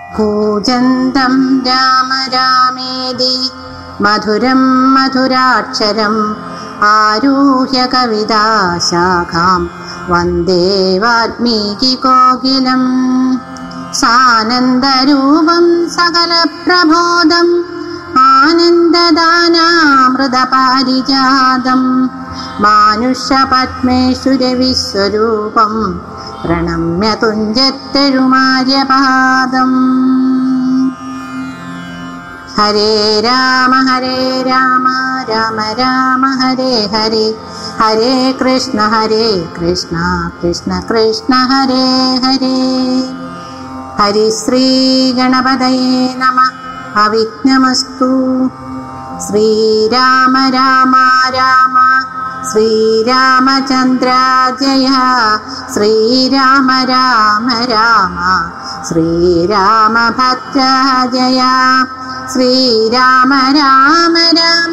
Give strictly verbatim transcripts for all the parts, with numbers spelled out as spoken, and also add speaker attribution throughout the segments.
Speaker 1: കൂജന്തം രാമ രാമേതി മധുരം മധുരാക്ഷരം ആരുഹ്യ കവിതാശാഖാം വന്ദേ വാൽമീകി കോകിലം. സാനന്ദരൂപം സകലപ്രബോധം ആനന്ദദാനാമൃതപാരിജാതം മാനുഷപത്മേഷു രവിസ്വരൂപം പ്രണമ്യ തുഞ്ചത്തെഴുമാര്യപാദം. ഹരേ രാമ ഹരേ രാമ രാമ രാമ ഹരേ ഹരേ, ഹരേ കൃഷ്ണ ഹരേ കൃഷ്ണ കൃഷ്ണ കൃഷ്ണ ഹരേ ഹരേ. ഹരിശ്രീ ഗണപതയേ നമഃ. അവിഘ്നമസ്തു. ശ്രീരാമ രാമ രാമ ശ്രീരാമചന്ദ്ര ജയ, ശ്രീരാമ രാമ രാമ ശ്രീരാമഭദ്ര ജയ, ശ്രീരാമ രാമ രാമ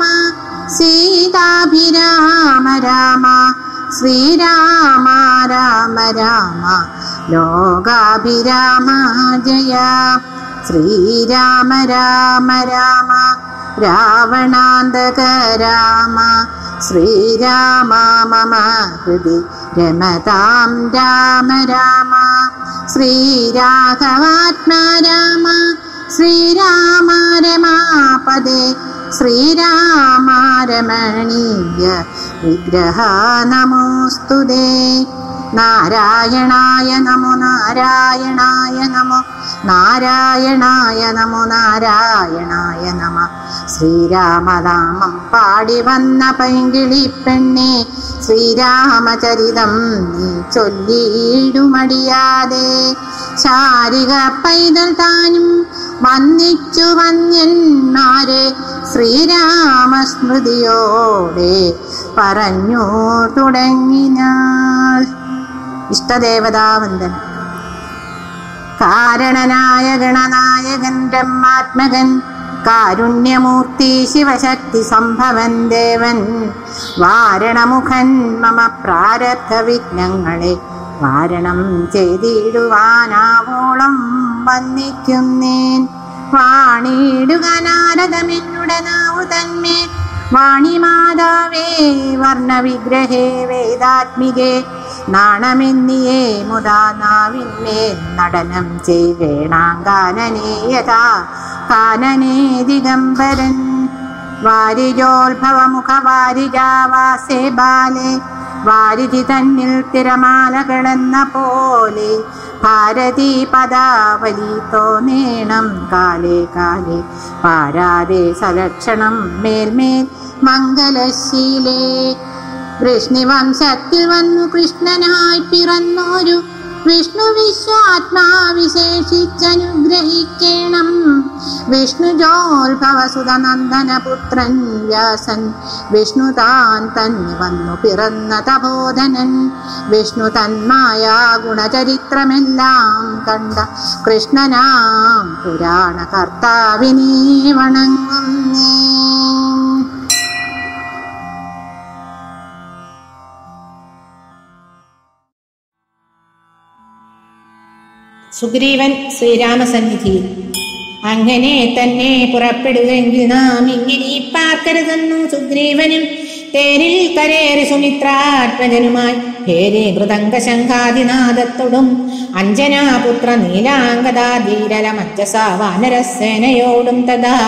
Speaker 1: സീതാഭിരാമ രാമ, ശ്രീരാമ രാമ രാമ ലോകാഭിരാമ ജയ, ശ്രീരാമ രാമ രാമ രാവണാന്തക രാമ, ശ്രീരാമ മമ ഹൃദി രമതാം രാമ രാമ, ശ്രീരാഘവാത്മാ രാമ, ശ്രീരാമ രമാപദേ, ശ്രീരാമ രമണീയ വിഗ്രഹ നമോസ്തുതേ. നാരായണായ നമോ നാരായണായ നമോ നാരായണായ നമോ നാരായണായ നമ. ശ്രീരാമനാമം പാടി വന്ന പൈങ്കിളി പെണ്ണെ, ശ്രീരാമചരിതം നീ ചൊല്ലിയിടുമടിയാതെ. ശാരിക പൈതൽ താനും വന്ദിച്ചു വന്യന്മാരെ, ശ്രീരാമസ്മൃതിയോടെ പറഞ്ഞു തുടങ്ങിനാൾ. ഇഷ്ടദേവതാവന്ദനം. കാരണനായ ഗണനായകൻ ബ്രഹ്മാത്മകൻ, കാരുണ്യമൂർത്തി ശിവശക്തി സംഭവൻ ദേവൻ, വാരണമുഖൻ മമ പ്രാരബ്ധ വിഘ്നങ്ങളെ വാരണം ചെയ്തിടുവാനാവോളം വന്ദിക്കുന്നേൻ. വാണിയിടുക നാരദമെന്നുടെ നാവു തന്മേൽ, വാണിമാതാവേ വർണ്ണവിഗ്രഹേ വേദാത്മികേ, നാണമെന്നിയേ മുതാ നാവിന്മേൽ നടനം ചെയ്വേണാങ്കാനനേ യഥാ കാനനേ ദിഗംബരൻ. വാരിജോത്ഭവമുഖ വാരിജാവാസേ ബാലേ, വാരിധി തന്നിൽ തിരമാലകളെന്ന പോലെ, ഭാരതീ പദാവലി തോന്നേണം കാലേ കാലേ, പാരാതെ സലക്ഷണം മേൽമേൽ മംഗലശീലേ. വൃഷ്ണിവംശത്തിൽ വന്നു കൃഷ്ണനായി പിറന്നോരു വിഷ്ണു വിശ്വാത്മാവിശേഷിച്ചനുഗ്രഹിക്കണം. വിഷ്ണുജോത്ഭവസുതനന്ദനപുത്രൻ വ്യാസൻ, വിഷ്ണു താൻ തന്നെ വന്നു പിറന്ന തപോധനൻ, വിഷ്ണു തന്മായ ഗുണചരിത്രമെല്ലാം കണ്ട കൃഷ്ണനാം പുരാണ കർത്താവിനെ വണങ്ങുന്നേ.
Speaker 2: സുഗ്രീവൻ ശ്രീരാമസന്നിധിയിൽ. അങ്ങനെ തന്നെ പുറപ്പെടുകെങ്കിൽ നാം ഇങ്ങനെ പാർക്കരുതെന്നു സുഗ്രീവനും തേരിൽ കരേറി സുമിത്രാത്മജനുമായി ഹേരി മൃദംഗശംഖാദിനാദത്തോടും അഞ്ജനാപുത്ര നീലാംഗദാധീരല മജ്ജസ വാനരസേനയോടും തഥാ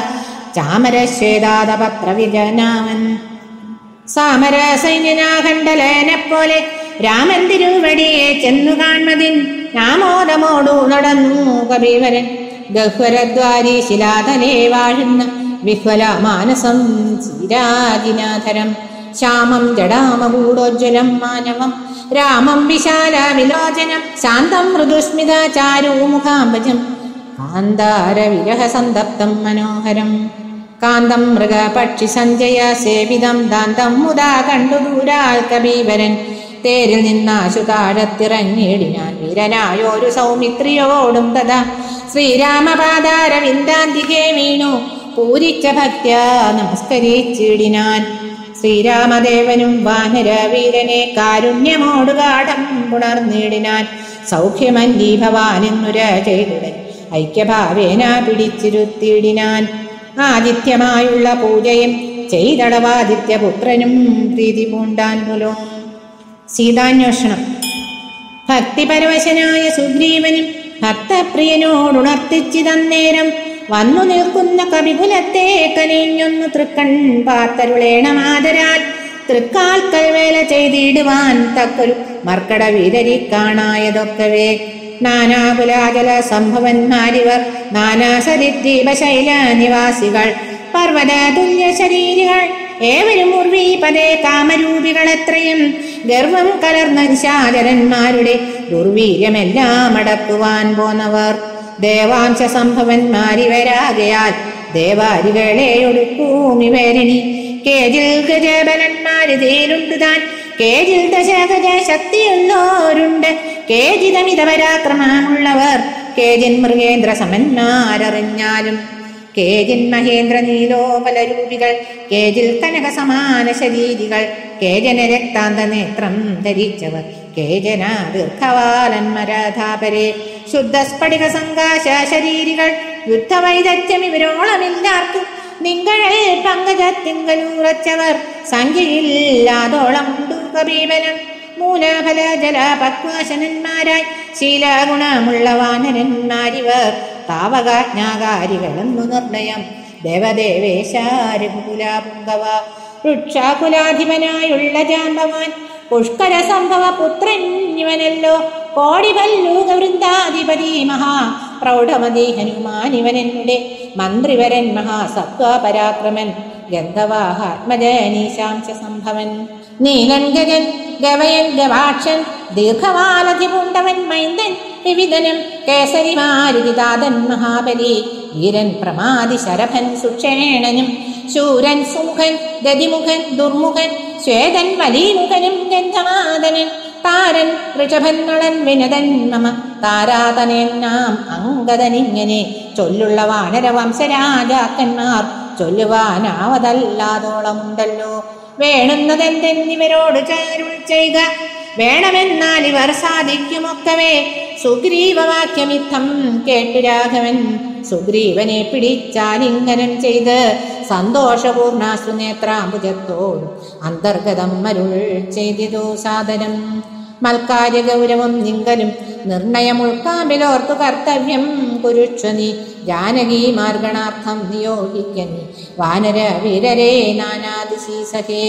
Speaker 2: ചാമരശ്വേതാദപത്രവിജനാമൻ. സാമര സൈന്യനാഖണ്ഡലനെ പോലെ രാമൻ തിരുവടിയെ ചെന്നു കാൺമതിൻ നാമോദമോടു നടന്നു കബീവരൻ. ഗഹ്വരദ്വാരി ശിലാതലേ വാഴുന്ന വിഹ്വല മാനസം ചീരാജിനാധരം, ശ്യാമം ജടാമകൂടോജ്വലം മാനവം രാമം വിശാല വിലോചനം, ശാന്തം മൃദുസ്മിത ചാരുമുഖാംബജം, കാന്താര വിരഹ സന്തപ്തം മനോഹരം. കാന്തം മൃഗപക്ഷി സഞ്ജയ സേവിതം ദാന്തം മുതാ കണ്ടു ദൂരാൽ കബീവരൻ. തേരിൽ നിന്നാശു താഴത്തിറങ്ങിയിടിനാൻ വീരനായൊരു സൗമിത്രിയോടും തഥാ ശ്രീരാമപാദാരവിന്ദാന്തികെ വീണു പൂരിച്ച ഭക്ത്യ നമസ്കരിച്ചിടിനാൻ. ശ്രീരാമദേവനും വാനര വീരനെ കാരുണ്യമോട് ഗാഠം പുണർന്നിടിനാൻ. സൗഖ്യമല്ലി ഭവാനെന്നുര ചെയ്തുടൻ ഐക്യഭാവേന പിടിച്ചിരുത്തിയിടിനാൻ. ആദിത്യമായുള്ള പൂജയും ചെയ്തടവാദിത്യപുത്രനും പ്രീതി പൂണ്ടാൻ പോലും. സീതാന്വേഷണം. ഭക്തിപരവശനായ സുഗ്രീവനും ഭക്തപ്രിയനോടുണർത്തിച്ചിതന്നേരം വന്നു നിൽക്കുന്ന കവികുലത്തെ കനിഞ്ഞൊന്നു തൃക്കൺ പാർത്തരുളേണമാതരാൽ തൃക്കാൽക്കൽ വേല ചെയ്തിടുവാൻ തക്കൊരു മർക്കട വീരരി കാണായതൊക്കവേ. നാനാകുലാചല സംഭവന്മാരിവർ, നാനാസരിദ്വീപശൈല നിവാസികൾ, പർവ്വത തുല്യ ശരീരികൾ, ഏവരും ഉർവീപദേ കാമരൂപികളെത്രയും ഗർവം കലർന്ന നിശാചരന്മാരുടെ ദുർവീര്യമെല്ലാം അടക്കുവാൻ പോന്നവർ. ദേവാംശ സംഭവന്മാരിവരാകയാൽ ദേവാരികളെ ഒടുക്കൂമിവരിണി. കേജിൽ ഗജബലന്മാര് തേരുണ്ട് താൻ, കേജിൽ ദശഗജ ശക്തിയുള്ളോരുണ്ട്, കേജിതമിത പരാക്രമമുള്ളവർ, കേജിൻ മൃഗേന്ദ്ര സമന്മാരറിഞ്ഞാലും. കേജിൻ മഹേന്ദ്ര നീലോപലരൂപികൾ, കേജിൽ കനക സമാന ശരീരികൾ, കേജന രക്താന്ത നേത്രം ധരിച്ചവർ, കേജന ദീർഘവാലന്മരാധാപരെ, ശുദ്ധസ്ഫടിക സംകാശ ശരീരികൾ, യുദ്ധവൈദഗ്ധ്യം ഇവരോളമില്ലാർക്കും നിങ്ങളിൽ പങ്കജത്തിങ്കലൂറച്ചവർ, സംഖ്യയില്ലാതോളമുണ്ടു കബീബലം. മൂലഫല ജല പക്വാശനന്മാരായി ശീലഗുണമുള്ള വാനരന്മാരിവർ, താവകാജ്ഞാകാരികളെന്നു നിർണയം. ദേവദേവേശാരകുലാപുങ്കവ വൃക്ഷാകുലാധിപനായുള്ള ജാമ്പവാൻ, പുഷ്കര സംഭവ പുത്രൻ ഇവനല്ലോ. കോടിവല്ലൂക വൃന്ദാധിപതി മഹാ പ്രൗഢമതി ഹനുമാൻ ഇവനെന്നുടെ മന്ത്രിവരൻ മഹാസത്വപരാക്രമൻ, ഗന്ധവാഹാത്മജനീശാംശ സംഭവൻ. നീലൻ ഗജൻ ഗവയൻ ഗവാക്ഷൻ ദീർഘവാലധിപൂണ്ടവൻ മൈന്ദൻ വിവിധനം, കേസരി മാരുതിതാതൻ മഹാബലി, വീരൻ പ്രമാദി ശരഭൻ സുക്ഷേണനും, ശൂരൻ സുമുഖൻ ഗതിമുഖൻ ദുർമുഖൻ, ശ്വേതൻ വലിമുഖനും ഗന്ധമാദനൻ, താരൻ ഋഷഭൻ നളൻ വിനതൻ മമ താരാതനൻ നാം അങ്കദനിങ്ങനെ ചൊല്ലുള്ള വാനരവംശരാജാക്കന്മാർ ചൊല്ലുവാനാവതല്ലാതോളമുണ്ടല്ലോ. വേണുന്നതെന്തെന്നിവരോട് ചരുൾ ചെയ്യുക, വേണമെന്നാൽ ഇവർ സാധിക്കുമൊക്കവേ. സുഗ്രീവവാക്യമിത്തം കേട്ടു രാഘവൻ സുഗ്രീവനെ പിടിച്ചാലിംഗനം ചെയ്ത് സന്തോഷപൂർണാശ്രുനേത്രാംബുജത്തോടും അന്തർഗതം മരുൾ ചെയ്തിതോ സാദരം. മൽക്കാര്യ ഗൗരവം നിങ്കലും നിർണയമുൾക്കാമ്പിലോർത്തു കർത്തവ്യം കുരുക്ഷനി, ജാനകി മാർഗണാർത്ഥം നിയോഗിക്കനി വാനര വീരരേ നാനാദിശീസഖേ.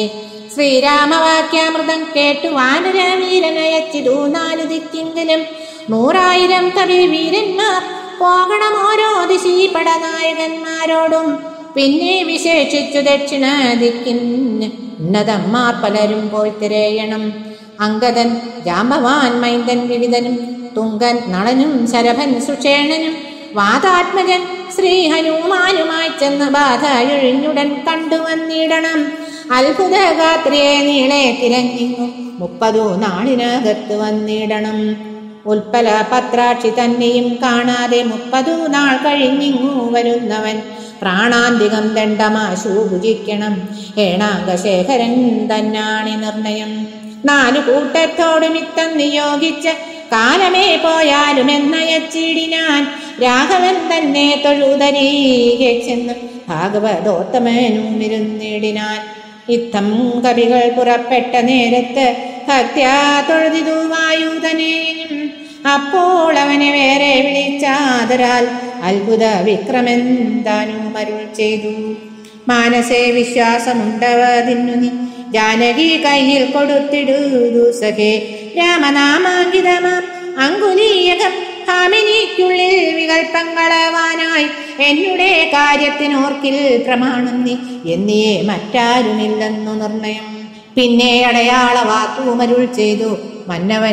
Speaker 2: ശ്രീരാമവാക്യാമൃതം കേട്ടു വാനര വീരനയച്ചിതു നാലു ദിക്കെങ്കിലും, നൂറായിരം കവി വീരന്മാർ പോകണം ഓരോ ദിശീ പടനായകന്മാരോടും. പിന്നെ വിശേഷിച്ചു ദക്ഷിണ ദിക്കിന് ഉന്നതന്മാർ പലരും പോയി തിരയണം. അങ്കദൻ ജാമ്പവാൻ മൈന്ദൻ വിവിധനും, തുങ്കൻ നളനും ശരഭൻ സുഷേണനും, വാതാത്മജൻ ശ്രീ ഹനുമാനുമായി ചെന്ന് ബാധ എഴിഞ്ഞുടൻ കണ്ടുവന്നിടണം. അത്ഭുതഗാത്രിയെ നീളെ തിരഞ്ഞിങ്ങു മുപ്പതു നാളിനകത്ത് വന്നിടണം. ഉൽപ്പല പത്രാക്ഷി തന്നെയും കാണാതെ മുപ്പതു നാൾ കഴിഞ്ഞിങ്ങു വരുന്നവൻ, പ്രാണാന്തികം ദണ്ഡമാശു ഭുജിക്കണം. ഏണാംഗശേഖരൻ തന്നാണി നിർണയം. നാലു കൂട്ടത്തോടുമിത്തം നിയോഗിച്ച കാലമേ പോയാലുമെന്നയച്ചിടിനാൻ. രാഘവൻ തന്നെ തൊഴുതരീകെ ചെന്ന് ഭാഗവതോത്തമനും ഇരുന്നിടിനാൻ. ഇത്തം കവികൾ പുറപ്പെട്ട നേരത്ത് ഭക്ത്യാ തൊഴുതിതു വായുധനേയും. അപ്പോൾ അവനെ വേറെ വിളിച്ചാദരാൽ അത്ഭുത വിക്രമൻ താനും അരുൾ ചെയ്തു. മാനസേ വിശ്വാസമുണ്ടവതിന്നു നീ ജാനകി കയ്യിൽ കൊടുത്തിടുതു സഖേ. രാമനാമാങ്കിതമാം അങ്കുലീയകം ഹാമിനിക്കുള്ളിൽ വികൽപ്പങ്ങളവാനായി എന്നുടെ കാര്യത്തിനോർക്കിൽ പ്രമാണം നീ എന്നിയെ മറ്റാരുമില്ലെന്നു നിർണയം. പിന്നെ അടയാള വാക്കുമരുൾ ചെയ്തു മന്നവൻ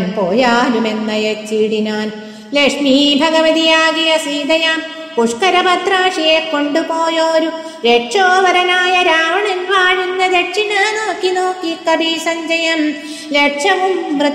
Speaker 2: പോയാലുമെന്നയച്ചിടിനാൻ. ലക്ഷ്മി ഭഗവതിയാകിയ സീതയാം പുഷ്കരഭദ്രാക്ഷിയെ കൊണ്ടുപോയോരു രക്ഷോവരനായ രാവണൻ വാഴുന്ന ദക്ഷിണ നോക്കി നോക്കി കവി സഞ്ജയം. ലക്ഷവും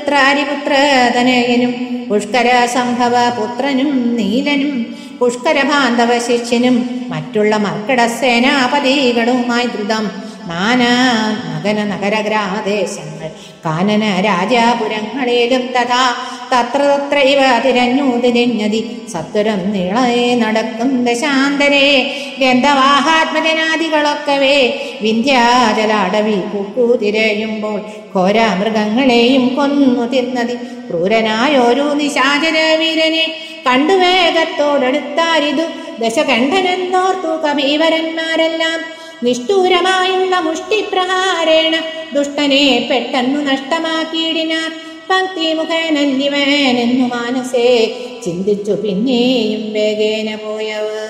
Speaker 2: വൃത്രാരിപുത്രതനയനും പുഷ്കര സംഭവ പുത്രനും നീലനും പുഷ്കര ബാന്ധവ ശിഷ്യനും മറ്റുള്ള മർക്കട സേനാപതികളുമായി ദ്രുതം നാനാ നഗന നഗരഗ്രാദേശങ്ങൾ കാനന രാജാപുരങ്ങളിലും തഥാ തത്ര തത്രൈവ തിരഞ്ഞു തിരിഞ്ഞതി സത്വരം നീളയെ നടക്കും ദശാന്തരേ ഗന്ധവാഹാത്മജനാദികളൊക്കവേ വിന്ധ്യാചലാടവി പൂക്കു തിരയുമ്പോൾ ഘോരാമൃഗങ്ങളെയും കൊന്നു തിന്നതി ക്രൂരനായൊരു നിശാചര വീരനെ കണ്ടു വേഗത്തോടടുത്താരിതു ദശകണ്ഠനെന്നോർത്തു കവീവരന്മാരെല്ലാം നിഷ്ഠൂരമായുള്ള മുഷ്ടിപ്രഹാരേണ ദുഷ്ടനെ പെട്ടെന്നു നഷ്ടമാക്കിയിടിനാർ പങ്ക്തിമുഖനല്ലിവനെന്നു മാനസേ ചിന്തിച്ചു പിന്നെയും വേഗേന പോയവർ.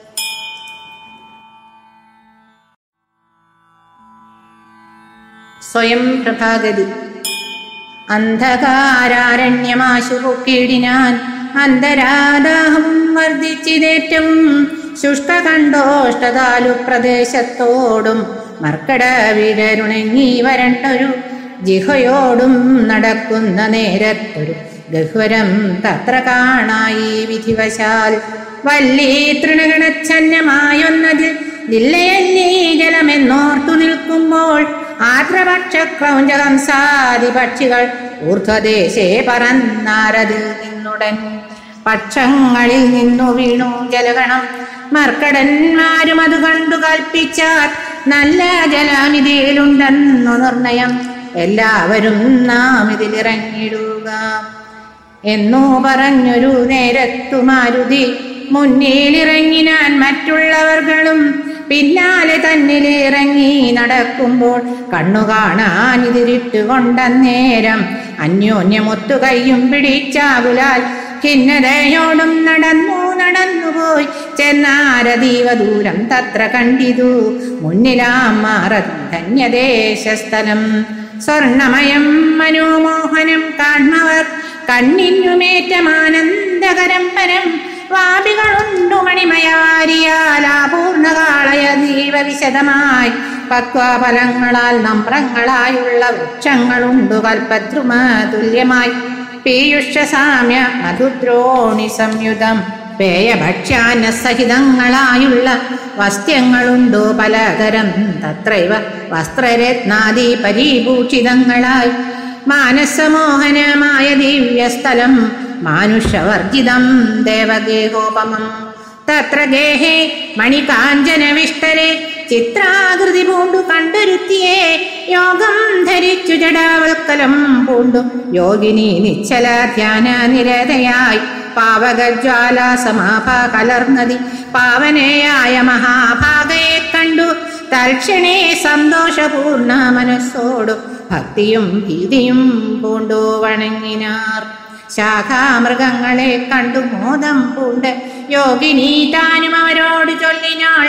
Speaker 1: സ്വയം പ്രഭാഗതി. അന്ധകാരാരണ്യമാശു പൊക്കിയിടിനാൻ അന്തരാദാഹം വർദ്ധിച്ചിതേറ്റവും ശുഷ്കകണ്ഠോഷ്ടതാലു പ്രദേശത്തോടും മർക്കട വിരരുണങ്ങി വരണ്ടൊരു ജിഹയോടും നടക്കുന്ന നേരത്തൊരു ഗഹ്വരം തത്ര കാണായി വിധിവശാൽ വല്ലീ തൃണഗണച്ഛന്നമായൊന്നതിൽ ലില്ലയല്ലീ ജലമെന്നോർത്തു നിൽക്കുമ്പോൾ ആർദ്രപക്ഷക്രൗഞ്ചകംസാദി പക്ഷികൾ ഊർധ്വദേശേ പറന്നാരതിൽ നിന്നുടൻ പക്ഷങ്ങളിൽ നിന്നു വീണു ജലഗണം മർക്കടന്മാരും അത് കണ്ടു കൽപ്പിച്ചാൽ നല്ല ജലമിതിലുണ്ടെന്നു നിർണയം എല്ലാവരും നാം ഇതിലിറങ്ങിടുക എന്നു പറഞ്ഞൊരു നേരത്തു മാരുതി മുന്നിലിറങ്ങിനാൻ മറ്റുള്ളവർകളും പിന്നാലെ തന്നിലിറങ്ങി നടക്കുമ്പോൾ കണ്ണു കാണാൻ ഇതിരിട്ടുകൊണ്ടന്നേരം അന്യോന്യമൊത്തു കയ്യും പിടിച്ചാകുലാൽ ഖിന്നതയോടും നടന്നു നടന്നുപോയി ചെന്നാരതീവ ദൂരം തത്ര കണ്ടിതു മുന്നിലാം മാറതി ധന്യദേശസ്ഥലം സ്വർണമയം മനോമോഹനം കാൺമവർ കണ്ണിനുമേറ്റമാനന്ദകരം പരം വാപികളുണ്ടു മണിമയാരിയാലാപൂർണകാളയ ദീപവിശദമായി പക്വഫലങ്ങളാൽ നമ്രങ്ങളായുള്ള വൃക്ഷങ്ങളുണ്ടു കൽപദ്രുമ തുല്യമായി പീയുഷസാമ്യ മധുദ്രോണി സംയുതം പേയഭക്ഷ്യാന സഹിതങ്ങളായുള്ള വസ്ത്യങ്ങളുണ്ടു പലതരം തത്രൈവ വസ്ത്രരത്നാദി പരിഭൂഷിതങ്ങളായി മാനസമോഹനമായ ദിവ്യസ്ഥലം മാനുഷവർജിതം ദേവഗേഹോപമം തത്ര ഗേഹേ മണികാഞ്ചന വിഷ്ടരെ ചിത്രാകൃതി പൂണ്ടു കണ്ടൊരുത്തിയെ യോഗം ധരിച്ചു ജടാവൽക്കലം പൂണ്ടു യോഗിനി നിശ്ചല ധ്യാന നിരതയായി പാവകജ്വാല സമാഭ കലർന്നതി പാവനയായ മഹാഭാഗയെ കണ്ടു തൽക്ഷണേ സന്തോഷപൂർണ മനസ്സോടു ഭക്തിയും ഭീതിയും പൂണ്ടു വണങ്ങിനാർ. ശാഖാമൃഗങ്ങളെ കണ്ടു മോദം പൂണ്ട് യോഗിനി താനും അവരോട് ചൊല്ലിനാൾ,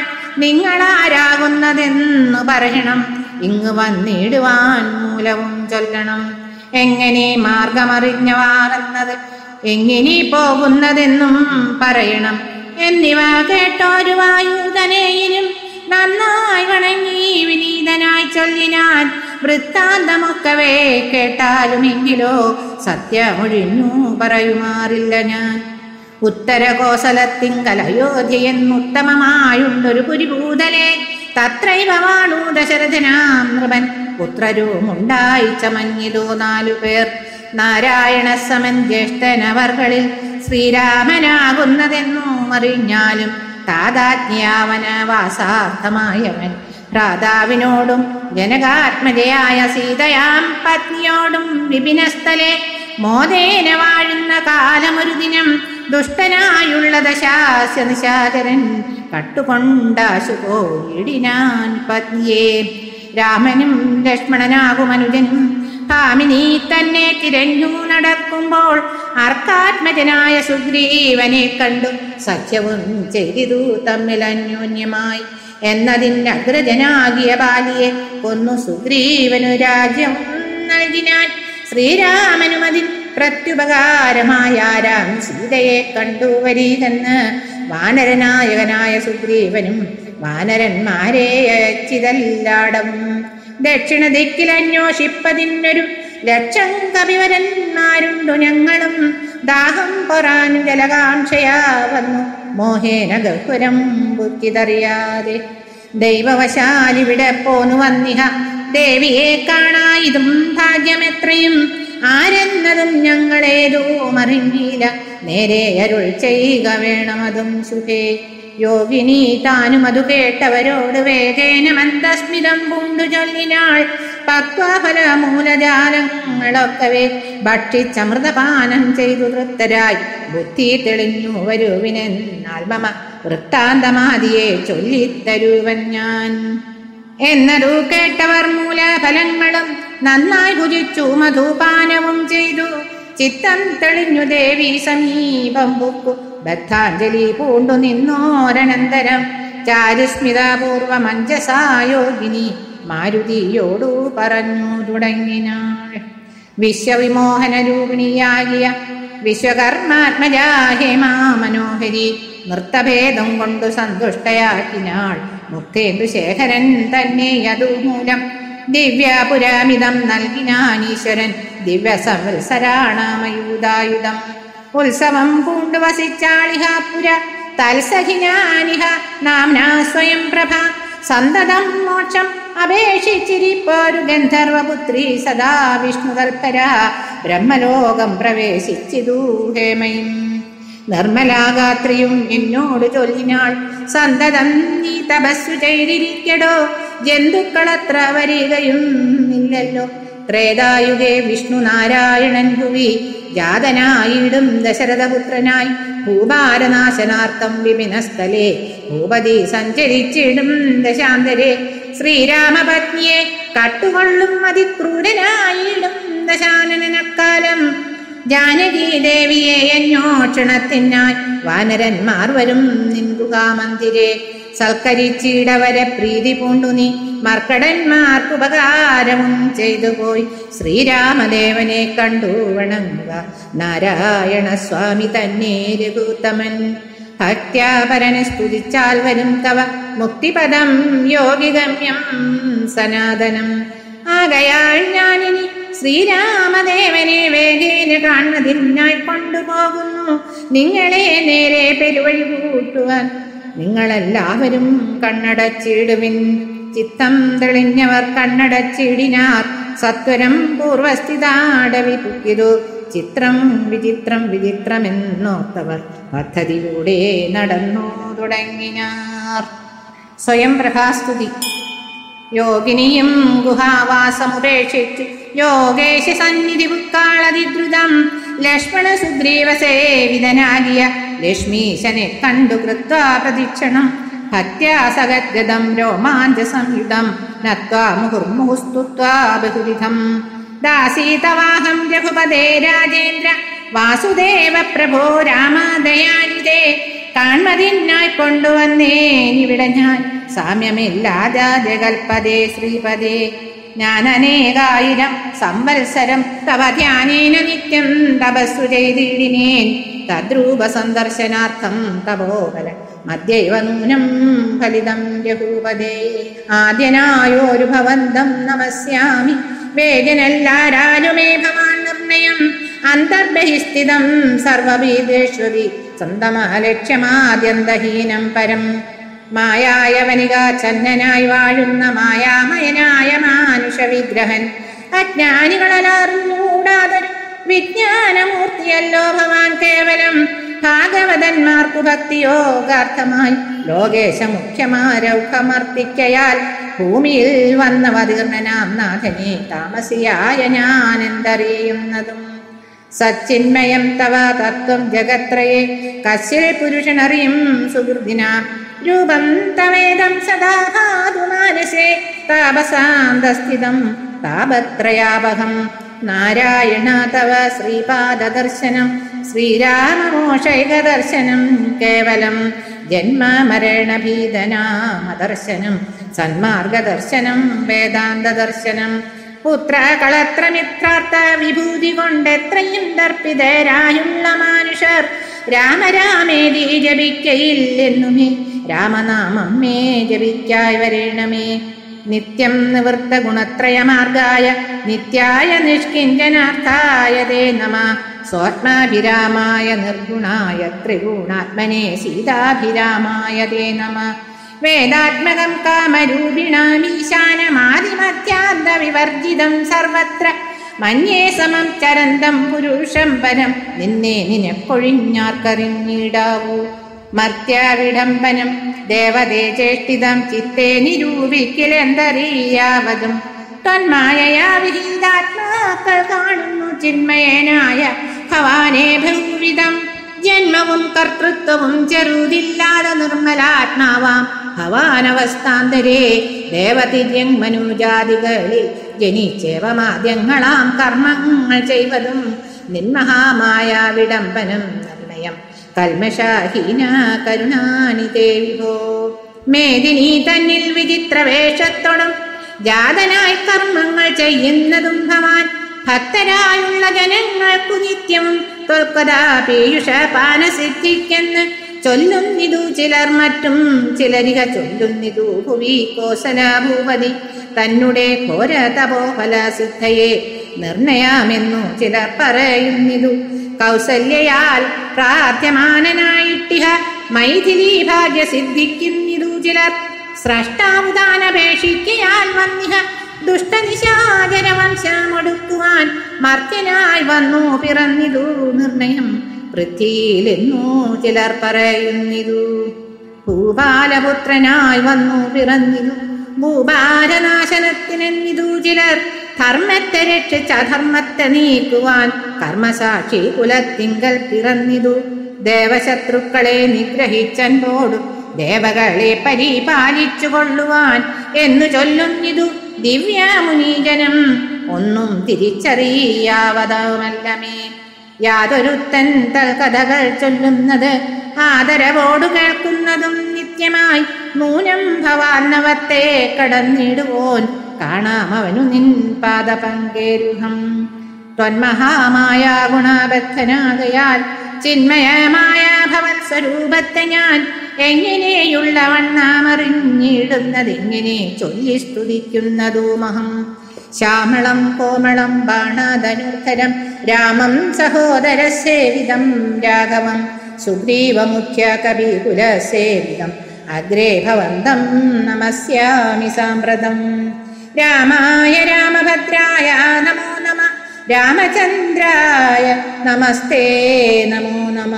Speaker 1: നിങ്ങളാരാകുന്നതെന്നു പറയണം, ഇങ്ങു വന്നിടുവാൻ മൂലവും ചൊല്ലണം. എങ്ങനെ മാർഗമറിഞ്ഞവാറെന്നത്, എങ്ങനെ പോകുന്നതെന്നും പറയണം എന്നിവ കേട്ടോരു വായുധനേയനും നന്നായി വണങ്ങി വിനീതനായി ചൊല്ലിനാൻ. വൃത്താന്തമൊക്കവേ കേട്ടാലുമെങ്കിലോ സത്യമൊഴിഞ്ഞു പറയുമാറില്ല ഞാൻ. ഉത്തര കോസലത്തിങ്കൽ അയോധ്യയെന്നുത്തമമായുണ്ടൊരു പുരിഭൂതലേ, തത്രൈവ വാണു ദശരഥനാം നൃപൻ പുത്രരുമുണ്ടായി ചമഞ്ഞിതോ നാലു പേർ. നാരായണ സമൻ ജ്യേഷ്ഠനവർകളിൽ ശ്രീരാമനാകുന്നതെന്നും അറിഞ്ഞാലും താതാജ്ഞയാവന വാസാർത്ഥമായവൻ ഭ്രാതാവിനോടും ജനകാത്മജയായ സീതയാം പത്നിയോടും വിപിനസ്ഥലെ മോദേന വാഴുന്ന കാലമൊരു ദിനം ദുഷ്ടനായുള്ള ദശാസ്യ നിശാചരൻ കട്ടുകൊണ്ടാശു പോയിടിനാൻ പത്നിയെ. രാമനും ലക്ഷ്മണനാകുമനുജനും ഭാമിനി തന്നെ തിരഞ്ഞു നടക്കുമ്പോൾ അർക്കാത്മജനായ സുഗ്രീവനെ കണ്ടു സഖ്യവും ചെയ്തിതു തമ്മിൽ അന്യോന്യമായി. എന്നതിന് അഗ്രജനാകിയ ബാലിയെ കൊന്നു സുഗ്രീവനു രാജ്യം നൽകിനാൻ. ശ്രീരാമനും അതിൽ പ്രത്യുപകാരമായ രാം സീതയെ കണ്ടുവരീതെന്ന് വാനരനായകനായ സുഗ്രീവനും വാനരന്മാരെ അയച്ചിതല്ലാടം. ദക്ഷിണ ദിക്കിൽ അന്വേഷിപ്പതിനൊരു ലക്ഷം കവിവരന്മാരുണ്ടു ഞങ്ങളും. ദാഹം പൊറാനും ജലകാംക്ഷയാ വന്നു മോഹേന ഗഹ്വരം ബുദ്ധിതറിയാതെ. ദൈവവശാലിവിടെ പോന്നു വന്നിഹ ദേവിയെ കാണായിതും ഭാഗ്യമെത്രയും. ആരെന്നതും ഞങ്ങളേതോ മറിഞ്ഞില്ല, നേരെ അരുൾ ചെയ്യുക വേണമതും ശുഭേ. യോഗിനി താനും അതു കേട്ടവരോട് വേഗേന മന്ദസ്മിതം പൂണ്ടു ചൊല്ലിനാൾ. പക്വാഫല മൂലജാലങ്ങളൊക്കവേ ഭക്ഷിച്ചമൃതപാനം ചെയ്തു തൃപ്തരായി ബുദ്ധി തെളിഞ്ഞു വരുവിനെന്നാൽ മമ വൃത്താന്തമാദിയെ ചൊല്ലിത്തരുവൻ ഞാൻ. എന്നതു കേട്ടവർ മൂലഫലങ്ങളും നന്നായി ഭുജിച്ചു മധുപാനവും ചെയ്തു. ചിത്തം തെളിഞ്ഞു ദേവി സമീപം പൊക്കു ബദ്ധാഞ്ജലി പൂണ്ടു നിന്നോരനന്തരം. ചാരുസ്മിതാപൂർവ മഞ്ജസായോഗിനി മാരുതിയോടു പറഞ്ഞു തുടങ്ങിനാൾ. വിശ്വവിമോഹന രൂപിണിയാകിയ വിശ്വകർമാത്മജാ ഹേമാ മനോഹരി നൃത്തഭേദം കൊണ്ടു സന്തുഷ്ടയാക്കിനാൾ. മുക്തേന്ദു ശേഖരൻ തന്നെ അതുമൂലം ദിവ്യപുരാമിതം നൽകിനാനീശ്വരൻ ദിവ്യ സംവത്സരാണാമയൂതായുധം. ഉത്സവം പൂണ്ടു വസിച്ചാളിഹാപുര തൽസഹിനാനിഹ നാംനാ സ്വയം പ്രഭ. സന്തതം മോക്ഷം അപേക്ഷിച്ചിരിപ്പോരു ഗന്ധർവപുത്രി സദാ വിഷ്ണുതൽപര. ബ്രഹ്മലോകം പ്രവേശിച്ചിതു ഹേമയും നിർമ്മലാഗാത്രിയും എന്നോട് ചൊല്ലിനാൾ. സന്തതം നീ തപസ്സു ചെയ്തിരിക്കടോ, ജന്തുക്കളത്ര വരികയും ഇല്ലല്ലോ. ത്രേതായുഗേ വിഷ്ണു നാരായണൻ ഭുവി ജാതനായിടും ദശരഥപുത്രനായി ഭൂഭാരനാശനാർത്ഥം വിപിനസ്ഥലേ ഭൂപതി സഞ്ചരിച്ചിടും ദശാന്തരെ. ശ്രീരാമപത്നിയെ കട്ടുകൊള്ളും അതിക്രൂരനായിടും ദശാനനക്കാലം. ജാനകി ദേവിയെ അന്വേഷണത്തിനായി വാനരന്മാർ വരും നിൻഗുഹാമന്ദിരെ. സൽക്കരിച്ചിടവരെ പ്രീതി പൂണ്ടു നീ മർക്കടന്മാർക്കുപകാരവും ചെയ്തു പോയി. ശ്രീരാമദേവനെ കണ്ടു വണങ്ങുക നാരായണ സ്വാമി തന്നെ രഘുത്തമൻ. ഭക്ത്യാപരനെ സ്തുതിച്ചാൽ വരും തവ മുക്തിപദം യോഗിഗമ്യം സനാതനം. ആകയാൽ ഞാനിനി ശ്രീരാമദേവനെ വേഗേന കാണുന്നതിനായി കൊണ്ടുപോകുന്നു. നിങ്ങളെ നേരെ പെരുവഴി കൂട്ടുവാൻ നിങ്ങളെല്ലാവരും കണ്ണടച്ചിടുവിൻ. ചിത്തം തെളിഞ്ഞവർ കണ്ണടച്ചിടിനാർ. സത്വരം പൂർവസ്ഥിതാടവി പുക്കിതു ചിത്രം വിചിത്രം വിചിത്രമെന്നോർത്തവർ പദ്ധതിയിലൂടെ നടന്നു തുടങ്ങിനാർ. സ്വയം പ്രഭാസ്തുതി. യോഗിനിയും ഗുഹാവാസമുപേക്ഷിച്ചു യോഗേശ സന്നിധി പുക്കാളതിദ്രുതം. ലക്ഷ്മണ സുഗ്രീവ സേവിതനാകിയ ലക്ഷ്മീശനെ കണ്ടു കൃത്വാ പ്രദക്ഷിണം. ഭക്ത്യാസഗദ്ഗതം രോമാഞ്ച സംയുതം നത്വാ മുഹുർമുഹുസ്തുത്വാ ബഹുവിധം. ദാസീതവാഹം രഘുപദേ രാജേന്ദ്ര വാസുദേവ പ്രഭോ രാമദയാനിതേ. കാൺമതിനായി കൊണ്ടുവന്നേനിവിടെ ഞാൻ സാമ്യമില്ലാതെ ജഗൽപദേ ശ്രീപദേ. ഞാൻ അനേകായിരം സംവത്സരം തവ ധ്യാനേന നിത്യം തപസ്സു ചെയ്തിടിനേൻ. തദ്രൂപ സന്ദർശനാർത്ഥം തപോബല മധ്യൈവ നൂനം ഫലിതം രഘുപദേ. ആദ്യനായോരു ഭവന്തം നമസ്യാമി വേദനല്ലാരാരുമേ ഭവാൻ നിർണയം. അന്തർബഹിസ്ഥിതം സർവഭീതേശ്വരി സ്വന്തമാലക്ഷ്യമാദ്യന്തഹീനം പരം. മായായവനികാച്ഛന്നനായി വാഴുന്ന മായാമയനായ മാനുഷ വിഗ്രഹൻ. അജ്ഞാനികളറിഞ്ഞൂടാതൊരു വിജ്ഞാനമൂർത്തിയല്ലോ ഭവാൻ കേവലം. ഭാഗവതന്മാർക്കു ഭക്തിയോഗാർത്ഥമായി ലോകേശ മുഖ്യമാരൗഖമർത്തിക്കയാൽ ഭൂമിയിൽ വന്നവതീർണനാം നാഥനെ താമസിയായ ഞാൻ എന്തറിയുന്നതും. സച്ചിന്മയം തവ തത്വം ജഗത്രയെ കശ്യേ പുരുഷനറിയും സുഹൃദിന. രൂപം തവേദം സദാ ഭാതു മാനസേ താപസാന്തസ്ഥിതം താപത്രയാപഹം. നാരായണ തവ ശ്രീപാദദർശനം ശ്രീരാമമോഷൈകദർശനം കേവലം. ജന്മമരണഭീതനാമദർശനം സന്മാർഗദർശനം വേദാന്തദർശനം. പുത്രകളത്രമിത്രാർത്ഥ വിഭൂതി കൊണ്ടെത്രയും ദർപ്പിതരായുള്ള മാനുഷർ രാമരാമേതി ജപിക്കയില്ലെന്നുമേ രാമനാമം മേ ജപിക്കായി വരേണമേ. നിത്യം നിവൃത്ത ഗുണത്രയമാർഗായ നിത്യായ നിഷ്കിഞ്ചനാർത്ഥായ തേ നമ. സ്വാത്മാഭിരാമായ നിർഗുണായ ത്രിഗുണാത്മനെ സീതാഭിരാമായ തേ നമ. വേദാത്മകം കാമരൂപിണാമീശാനമാദിമധ്യാന്ത വിവർജിതം സർവത്ര മന്യേ സമം ചരന്തം പുരുഷം പരം നിന്നെ നിനക്കൊഴിഞ്ഞാർക്കറിഞ്ഞിടാവൂ. മർത്യാവിഡംബനം ദേവതേ ചേഷ്ടിതം ചിത്തേ നിരൂപിക്കിലെന്തറിയാവതും ത്വന്മായയാ വിഹിതാത്മാക്കൾ കാണുന്നു ചിന്മയനായ ഭവാനേ ഭൂവിധം. ജന്മവും കർത്തൃത്വവും ചെറുതില്ലാതെ നിർമ്മലാത്മാവാം ഭവാനവസ്ഥാന്തരേ ദേവതിര്യങ് മനുജാതികളിൽ ജനിച്ചേവമാദ്യങ്ങളാം കർമ്മങ്ങൾ ചെയ്വതും നിന്മഹാമായ വിഡംബനം നിർണയം കൽമഷാഹീന കരുണാനിധേ വിഭോ. മേദിനി തന്നിൽ വിചിത്ര വേഷത്തോടും ജാതനായി കർമ്മങ്ങൾ ചെയ്യുന്നതും ഭവാൻ ഭക്തരായുള്ള ജനങ്ങൾക്കു നിത്യവും ത്വൽക്കഥാ പീയുഷ പാനസിദ്ധിക്കെന്ന് ചൊല്ലുന്നിതു ചിലർ, മറ്റും ചിലരിക ചൊല്ലുന്നിതു ഭുവി കോസല ഭൂപതി തന്നെ ഘോര തപോഫല സിദ്ധയെ നിർണയാമെന്നു ചിലർ പറയുന്നിതു. കൗസല്യയാൽ പ്രാർത്ഥ്യമാനനായിട്ടിഹ മൈഥിലി ഭാഗ്യ സിദ്ധിക്കുന്നിതു ചിലർ. സ്രഷ്ടാവുദാനപേക്ഷിക്കയാൽ വന്നിഹ ദുഷ്ടനിശാചരവംശമൊടുക്കുവാൻ മർത്യനായി വന്നു പിറന്നിതു നിർണയം പൃഥ്വിയിലെന്നു ചിലർ പറയുന്നിതു. ഭൂപാലപുത്രനായി വന്നു പിറന്നിതു ഭൂഭാരനാശനത്തിനെന്നിതു ചിലർ. ധർമ്മത്തെ രക്ഷിച്ച അധർമ്മത്തെ നീക്കുവാൻ കർമ്മസാക്ഷി കുലത്തിങ്കൽ പിറന്നിതു. ദേവശത്രുക്കളെ നിഗ്രഹിച്ചൻപോടും ദേവകളെ പരിപാലിച്ചു കൊള്ളുവാൻ എന്നു ചൊല്ലുന്നിതു ദിവ്യാമുനീജനം ഒന്നും തിരിച്ചറിയാവതമല്ലമേ. യാതൊരുത്തൻ തൽകഥകൾ ചൊല്ലുന്നത് ആദരവോടു കേൾക്കുന്നതും നിത്യമായി നൂനം ഭവാന്നവത്തെ കടന്നിടുവോൻ കാണാമവനു നിൻ പാദപങ്കേരുഹം. ത്വന്മഹാമായ ഗുണബദ്ധനാകയാൽ ചിന്മയമായ ഭവൻ സ്വരൂപത്തെ ഞാൻ എങ്ങനെയുള്ള വണ്ണമറിഞ്ഞിടുന്നതെങ്ങനെ ചൊല്ലി സ്തുതിക്കുന്നതുമഹം. ശ്യാമളം കോമളം ബാണധനുർധരം രാമം സഹോദര സേവിതം രാഘവം സുഗ്രീവമുഖ്യ കവികുലസേവിതം അഗ്രേ ഭവന്തം നമസ്യാമി സാമ്പ്രതം. രാമായ രാമഭദ്രായ നമോ നമ രാമചന്ദ്രായ നമസ്തേ നമോ നമ.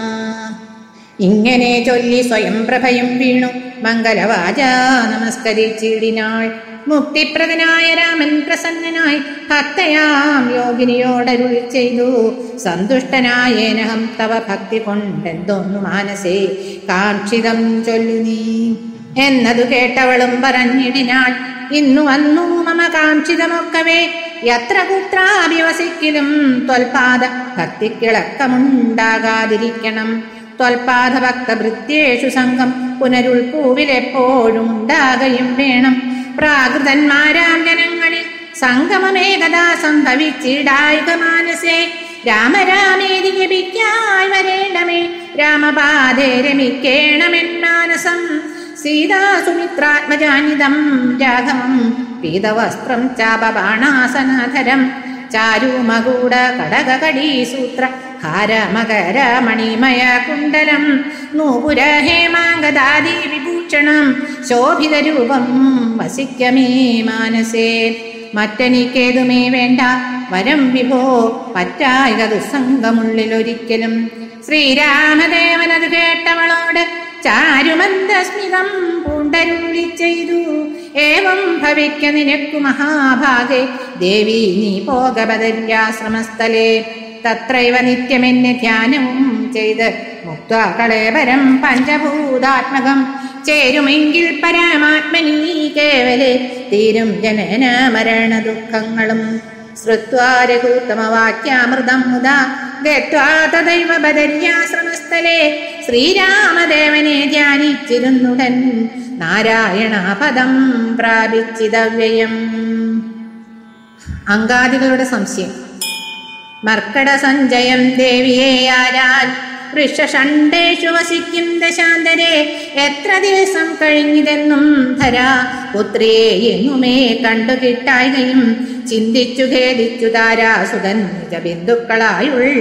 Speaker 1: ഇങ്ങനെ ചൊല്ലി സ്വയം പ്രഭയും വീണു മംഗലവാച നമസ്കരിച്ചിടിനാൾ. മുക്തിപ്രദനായ രാമൻ പ്രസന്നനായി ഭക്തയാം യോഗിനിയോടരുൾ ചെയ്തു. സന്തുഷ്ടനായേനഹം തവ ഭക്തി കൊണ്ടെന്തോന്നു മാനസേ കാക്ഷിതം ചൊല്ലു നീ എന്നതു കേട്ടവളും പറഞ്ഞിടിനാൾ. ഇന്നു വന്നു മമ കാക്ഷിതമൊക്കവേ യത്ര കുത്രാഭിവസിക്കലും ത്വൽപാദ ഭക്തിക്കിളക്കമുണ്ടാകാതിരിക്കണം. ത്വൽപാദ ഭക്തഭൃത്യേഷു സംഘം പുനരുൾപ്പൂവിലെപ്പോഴും ഉണ്ടാകയും വേണം. പ്രാകൃതന്മാരാം ജനങ്ങളിൽ സംഗമമേകഥാ സംഭവിച്ചിടായിക മാനസേ. രാമരാമേതി ജപിക്കായി വരേണമേ രാമപാദേ രമിക്കേണമെന്മാനസം. സീതാസുമിത്രാത്മജാനിതം രാഘവം പീതവസ്ത്രം ചാപബാണാസനധരം ചാരുമകൂട കടകടീസൂത്ര ഹാരമകര മണിമയ കുണ്ടലം നൂപുര ഹേമാംഗദാദി വിഭൂഷണം ശോഭിതരൂപം വസിക്കമേ മാനസേ. മറ്റെനിക്കേതുമേ വേണ്ട വരം വിഭോ പറ്റായിക ദുസ്സംഗമുള്ളിലൊരിക്കലും. ശ്രീരാമദേവനത് കേട്ടവളോട് ചാരുമന്ദസ്മിതം പൂണ്ടരുളി ചെയ്തു. ഏവം ഭവിക്ക നിനക്കു മഹാഭാഗേ ദേവി നീ പോകബദര്യാശ്രമസ്ഥലേ. തത്രൈവ നിത്യമെന്നെ ധ്യാനവും ചെയ്ത് മുക്ത്വാ കളേബരം പഞ്ചഭൂതാത്മകം ചേരുമെങ്കിൽ പരമാത്മനീ കേവലേ തീരും ജനന മരണ ദുഃഖങ്ങളും. ശ്രുത്വാ രഘുത്തമവാക്യാമൃതം മുദാ ഗത്വാ തദൈവ ബദര്യാശ്രമസ്ഥലേ. ശ്രീരാമദേവനെ ധ്യാനിച്ചിരുന്നുടൻ നാരായണപദം പ്രാപിച്ചിതവ്യയം. അങ്കാദികളുടെ സംശയം. മർക്കട സഞ്ജയം ദേവിയെ ആരാൽ വൃഷഷണ്ടേഷു വസിക്കും ദശാന്തരേ. എത്ര ദിവസം കഴിഞ്ഞിതെന്നും ധരാ പുത്രിയെ എങ്ങുമേ കണ്ടു കിട്ടായികയും ചിന്തിച്ചു ഖേദിച്ചു താരാസുതൻ നിജ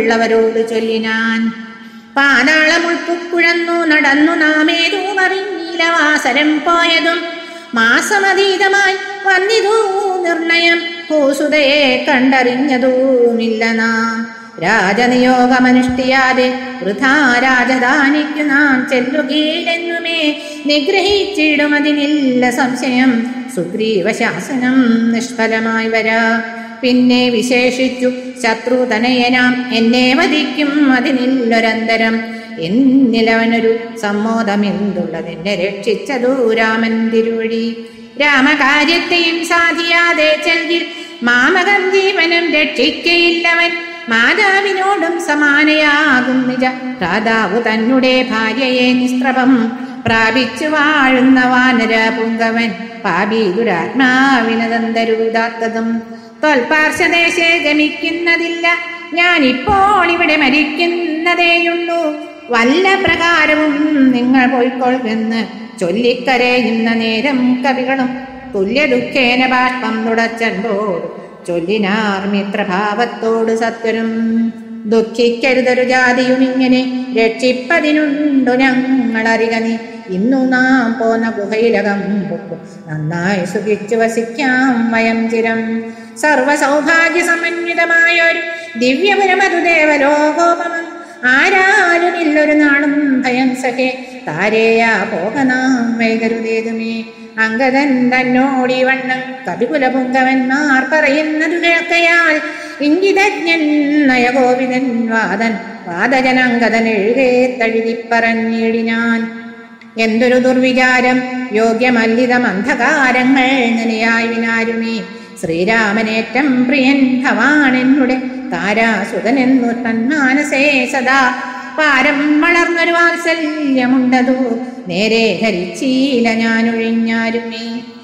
Speaker 1: ബന്ധുക്കളായുള്ളവരോട് ചൊല്ലിനാൻ. പാതാളമുൾപ്പുക്കുഴന്നു നടന്നു നാമേതൂമറിഞ്ഞില്ല അറിഞ്ഞില്ല വാസരം പോയതും. മാസമതീതമായി വന്നിതു നിർണയം, ഭൂസുതയെ കണ്ടറിഞ്ഞതുമില്ല നാം. രാജനിയോഗമനുഷ്ഠിയാതെ വൃഥാ രാജധാനിക്കു നാം ചെല്ലുകയില്ലെന്നുമേ നിഗ്രഹിച്ചിടുമതിനില്ല സംശയം. സുഗ്രീവശാസനം നിഷ്ഫലമായി വരാ. പിന്നെ വിശേഷിച്ചു ശത്രുതനയനാം എന്നെ വധിക്കും അതിനില്ലൊരന്തരം. എന്നിലവനൊരു സമ്മോദമെന്തുള്ളതെന്നെ രക്ഷിച്ചതു രാമൻ തിരുവഴി. രാമകാര്യത്തെയും സാധിയാതെ ചെൽകിൽ മാമകം ജീവനം രക്ഷിക്കയില്ലവൻ. മാതാവിനോടും സമാനയാകും നിജ രാധാവു തന്നെ ഭാര്യയെ നിസ്ത്രപം പ്രാപിച്ചു വാഴുന്ന വാനര പുങ്കവൻ. പാപി ദുരാത്മാവിനതന്തരൂതാത്തതും തൊൽപാർശ്വദേശേ ഗമിക്കുന്നതില്ല. ഞാനിപ്പോൾ ഇവിടെ മരിക്കുന്നതേയുള്ളൂ. വല്ല പ്രകാരവും നിങ്ങൾ പോയിക്കൊള്ളുവെന്ന് ചൊല്ലിക്കരയുന്ന നേരം കവികളും തുല്യ ദുഃഖേന ബാഷ്പം തുടച്ചൻപോട് ചൊല്ലിനാർ മിത്രഭാവത്തോട് സത്വരും. ദുഃഖിക്കരുതൊരു ജാതിയും ഇങ്ങനെ രക്ഷിപ്പതിനുണ്ടു ഞങ്ങളറിക നീ. ഇന്നു നാം പോന്ന ഗുഹയിലകം പൊക്കും നന്നായി സുഖിച്ചു വസിക്കാം വയം ചിരം. സർവസൗഭാഗ്യ സമന്വിതമായൊരു ദിവ്യപുരമതു ദേവലോകോപമം. ആരാരുമില്ലൊരു നാളും ഭയം സഖേ താരേയാ പോകനാം വൈകരുതേതുമേ. അങ്കദൻ തന്നോടി വണ്ണം കവികുലപുങ്കവന്മാർ പറയുന്നതു കേൾക്കയാൽ ഇംഗിതജ്ഞൻ നയഗോവിതൻ വാദൻ വാദജനങ്കദൻ എഴുകേ തഴുതിപ്പറഞ്ഞിടിനാൻ. എന്തൊരു ദുർവിചാരം യോഗ്യമല്ലിതം അന്ധകാരങ്ങൾ നനയായി വിനാരുമേ. ശ്രീരാമനേറ്റം പ്രിയൻ ഭവാനെന്നുടെ താരാസുതനെന്നു തന്മാനസേ സദാ. പാരം വളർന്നൊരു വാത്സല്യമുണ്ടതു നേരെ ധരിച്ചീല ഞാനൊഴിഞ്ഞാരുമേ.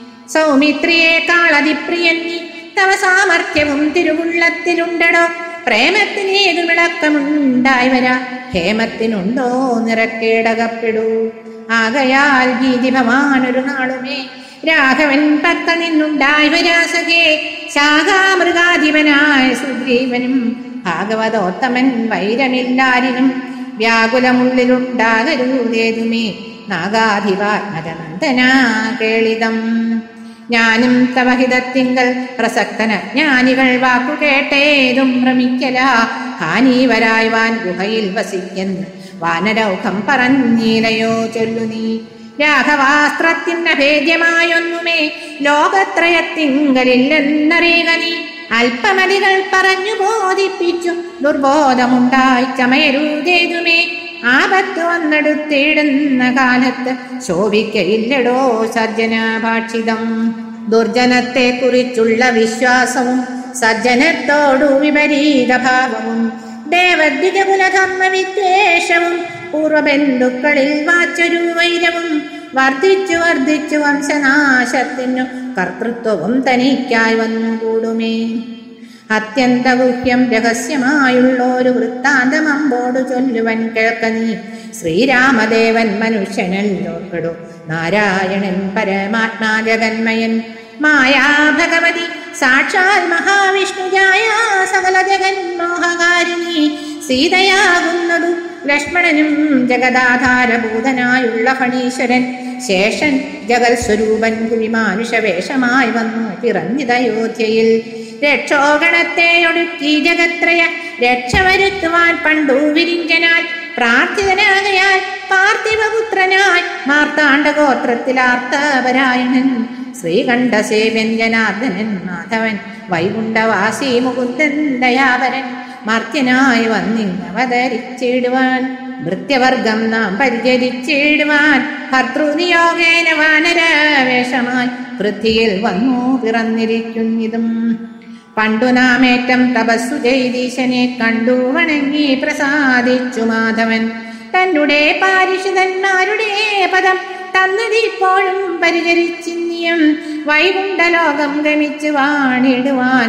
Speaker 1: സൗമിത്രിയേക്കാളതിപ്രിയൻ നീ തവ സാമർഥ്യവും തിരുവുള്ളത്തിലുണ്ടടോ. പ്രേമത്തിനേതു വിളക്കമുണ്ടായി വരാ ഹേമത്തിനുണ്ടോ നിറക്കേടകപ്പെടൂ. ആകയാൽ ഗീതി ഭവാനൊരു നാളുമേ രാഘവൻ പക്ക നിന്നുണ്ടായി വരാസകേ. ശാഖാമൃഗാധിപനായ സുഗ്രീവനും ഭാഗവതോത്തമൻ വൈരമില്ലാരിനും വ്യാകുലമുള്ളിലുണ്ടാകരുതേതുമേ. നാഗാധിപാത്മജനന്ദനാ കേളിതം ഞാനും തവഹിതത്തിങ്കൽ പ്രസക്തന ജ്ഞാനികൾ വാക്കു കേട്ടേതും ഭ്രമിക്കല. ഹാനീവരായ് വാൻ ഗുഹയിൽ വസിക്കുന്ന വാനരൗഖം പറഞ്ഞീലയോ ചൊല്ലു നീ. രാഘവാസ്ത്രത്തിന് ഭേദ്യമായൊന്നുമേ ലോകത്രയത്തിങ്കലില്ലെന്നറിയുക നീ. അല്പമതികൾ പറഞ്ഞു ബോധിപ്പിച്ചു ദുർബോധമുണ്ടായി ചമയരുതേതുമേ. ആപത്ത് വന്നെടുത്തിടുന്ന കാലത്ത് ശോഭിക്കയില്ലടോ സജ്ജനഭാഷിതം. ദുർജനത്തെ കുറിച്ചുള്ള വിശ്വാസവും സജ്ജനത്തോടു വിപരീത ഭാവവും ദേവദ്വിജകുലധർമ്മ വിദ്വേഷവും പൂർവബന്ധുക്കളിൽ വാച്ചൊരു വൈരവും വർദ്ധിച്ചു വർദ്ധിച്ചു വംശനാശത്തിനു കർത്തൃത്വവും തനിക്കായി വന്നുകൂടുമേ. അത്യന്തഗുഹ്യം രഹസ്യമായുള്ളൊരു വൃത്താന്തം അമ്പോടു ചൊല്ലുവൻ കേൾക്ക നീ. ശ്രീരാമദേവൻ മനുഷ്യനല്ലോർക്കടു നാരായണൻ പരമാത്മാ ജഗന്മയൻ. മായാ ഭഗവതി സാക്ഷാൽ മഹാവിഷ്ണുജായ സകല ജഗന്മോഹകാരിണി. സീതയാകുന്നതു ലക്ഷ്മണനും ജഗദാധാരഭൂതനായുള്ള ഫണീശ്വരൻ. ശേഷൻ ജഗൽ സ്വരൂപൻ കുവിമാനുഷവേഷമായി വന്നു പിറഞ്ഞിതയോധ്യയിൽ. രക്ഷോഗണത്തെ ഒടുക്കി ജഗത്രയ രക്ഷ വരുത്തുവാൻ പണ്ടു വിരിഞ്ചനാൽ പ്രാർത്ഥിതനാകയാൽ പാർത്ഥിവപുത്രനായി മാർത്താണ്ഡഗോത്രത്തിലാർത്തപരായണൻ. ശ്രീകണ്ഠസേവ്യൻ ജനാർദ്ദനൻ മാധവൻ വൈകുണ്ഠവാസി മുകുന്ദൻ ദയാപരൻ. മർത്യനായി വന്നിങ്ങവതരിച്ചിടുവാൻ ഭൃത്യവർഗം നാം പരിചരിച്ചിടുവാൻ ഭർതൃനിയോഗേന വാനരവേഷമായി പൃഥ്വിയിൽ വന്നു പിറന്നിരിക്കുന്നിതും. പണ്ടു നാമേറ്റം തപസ്സു ചെയ്തീശനെ കണ്ടു വണങ്ങി പ്രസാദിച്ചു മാധവൻ. തന്നെ പാരിഷിതന്മാരുടെ പദം തന്നതിപ്പോഴും പരിചരിച്ചിന്യം. വൈകുണ്ഠലോകം ഗമിച്ചു വാണിടുവാൻ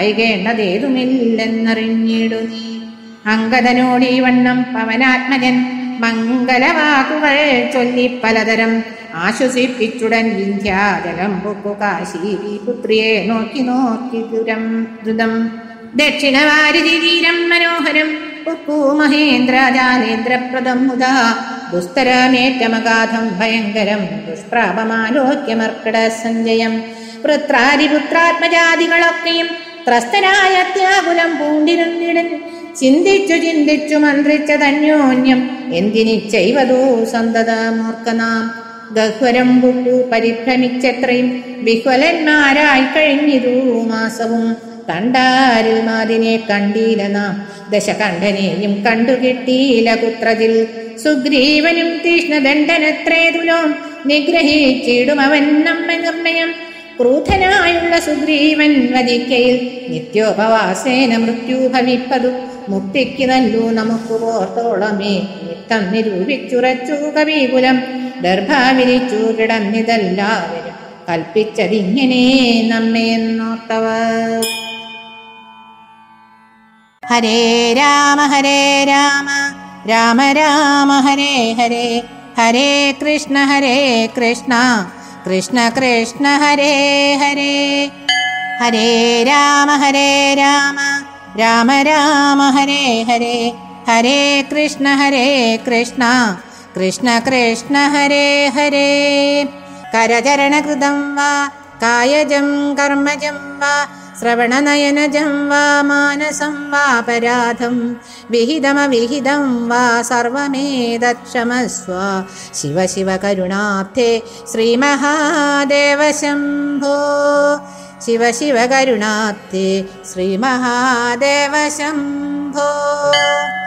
Speaker 1: വൈകേണ്ടതേതുമില്ലെന്നറിഞ്ഞിടു നീ. അങ്കദനോടീ വണ്ണം പവനാത്മജൻ മംഗലവാക്കുകൾ ചൊല്ലി പലതരം ആശ്വസിപ്പിച്ചുടൻ വിന്ധ്യാജലം പൊക്കു കാശീവി പുത്രിയെ നോക്കി നോക്കി ദുരം ദ്രുതം. ദക്ഷിണവാരിധി തീരം മനോഹരം പുക്കൂ മഹേന്ദ്രജാലേന്ദ്രപ്രദം മുതാ ദുസ്തരമേറ്റമഗാധം ഭയങ്കരം ദുഷ്പ്രാപമാലോക്യമർക്കട സഞ്ജയം വൃത്രാരിപുത്രാത്മജാതികളൊക്കെയും ത്രസ്തനായ അത്യാകുലം പൂണ്ടിരുന്നിടൻ ചിന്തിച്ചു ചിന്തിച്ചു മന്ത്രിച്ചതന്യോന്യം എന്തിനിച്ചൈവതോ സന്തതമോർക്കനാം ഗഹ്വരം പുക്കു പരിഭ്രമിച്ചത്രയും വിഹ്വലന്മാരായി കഴിഞ്ഞിരു മാസവും കണ്ടാരിൽ മാതിനെ കണ്ടീല നാം ദശകണ്ഠനെയും കണ്ടുകിട്ടീല കുത്രതിൽ സുഗ്രീവനും തീഷ്ണദണ്ഡനത്രേതുലോം നിഗ്രഹിച്ചിടും അവൻ നമ്മ നിർണയം ക്രൂധനായുള്ള സുഗ്രീവൻ വധിക്കയിൽ നിത്യോപവാസേന മൃത്യു ഭവിപ്പതു മുക്തിക്ക് നല്ലു നമുക്ക് പോർത്തോളമേ നിത്തം നിരൂപിച്ചുറച്ചു കവികുലം ദർഭാവിരിച്ചു കിടന്നിതെല്ലാവരും കൽപ്പിച്ചതിങ്ങനെ നമ്മെ നോർത്തവർ.
Speaker 2: ഹരേ രാമ ഹരേ രാമ രാമ രാമ ഹരേ ഹരേ ഹരേ കൃഷ്ണ ഹരേ കൃഷ്ണ കൃഷ്ണ കൃഷ്ണ ഹരേ ഹരേ. ഹരേ രാമ ഹരേ രാമ രാമ രാമ ഹരേ ഹരേ ഹരേ കൃഷ്ണ ഹരേ കൃഷ്ണ കൃഷ്ണ കൃഷ്ണ ഹരേ ഹരേ. കരചരണകൃതം വാ കായജം കർമ്മജം വാ ശ്രവണനയനജം വാ മാനസം വാപരാധം വിഹിതമവിഹിതം വാ സർവമേതക്ഷമസ്വ ശിവ ശിവ കരുണാബ്ധേ ശ്രീമഹാദേവ ശംഭോ ശിവ ശിവ കരുണാബ്ധേ ശ്രീമഹാദേവ ശംഭോ.